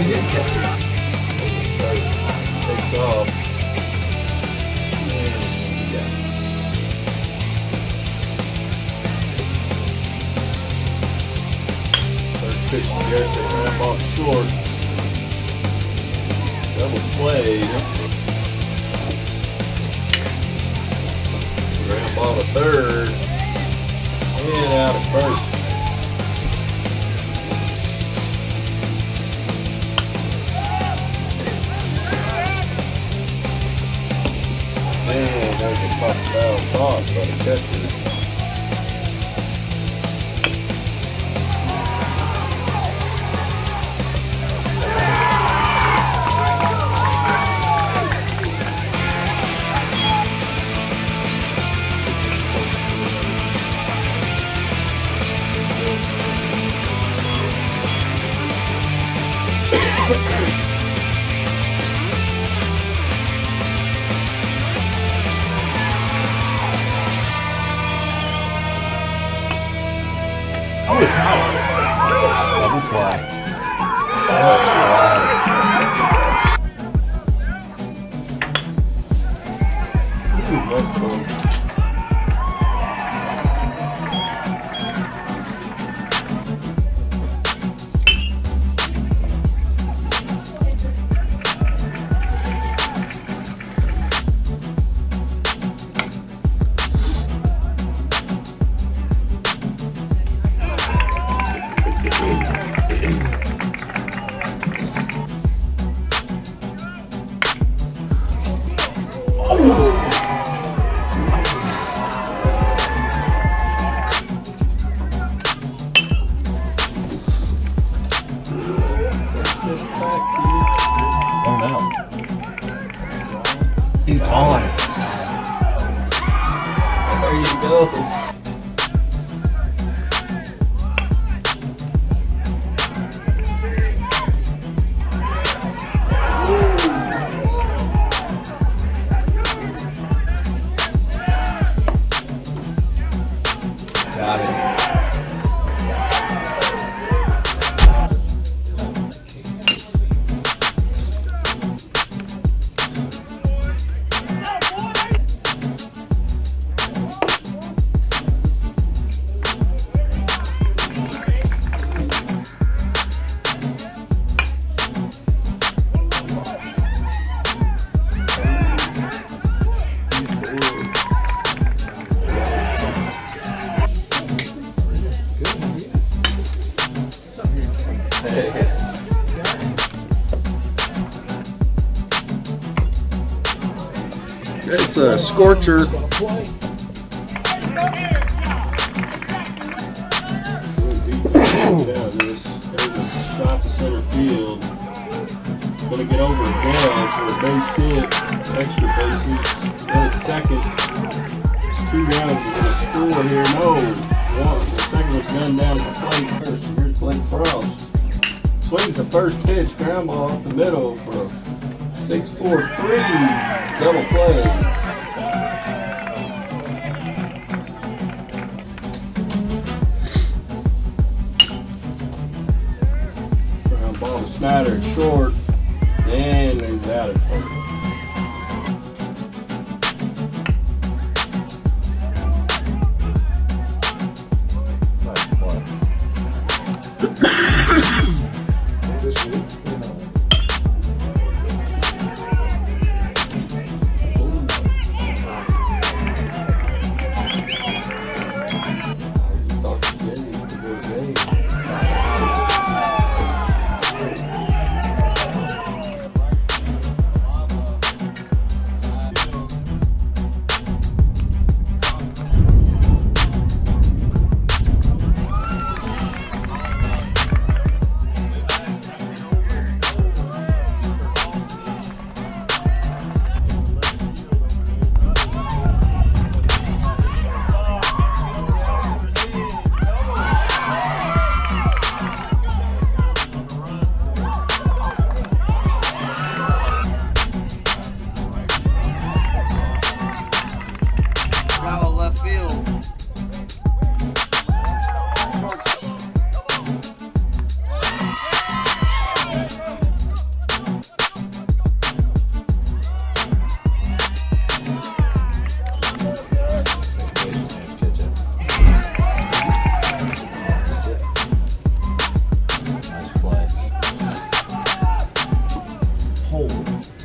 Takes off. First pitch to Garrett, they ran ball short. Double played. Ground ball to third. And out at first. Man, there's a foul toss by the catcher. Holy cow. Double play. That's wild. Ooh, nice play. Oh no. He's gone. There you go. Got it. It's a scorcher. Shot to center field. Gonna get over again for a base hit. Extra bases. Then at second. It's 2 runs. We're gonna score here. No. One. The second one's gunned down at the plate first. Here's Blake Frost. Swings the first pitch. Ground ball up the middle for a 6-4-3 double play. Ground ball to Snyder at short, and he's out at first.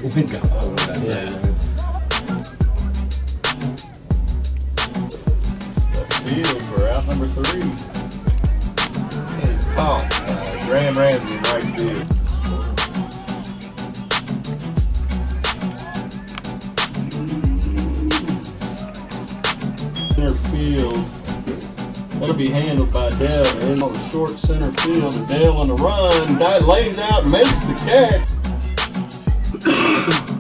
We got hold of that. Yeah. Field for out number 3. And caught Graham Ramsey in right field. Center field. That'll be handled by Dale. And on the short center field, and Dale on the run. Guy lays out and makes the catch.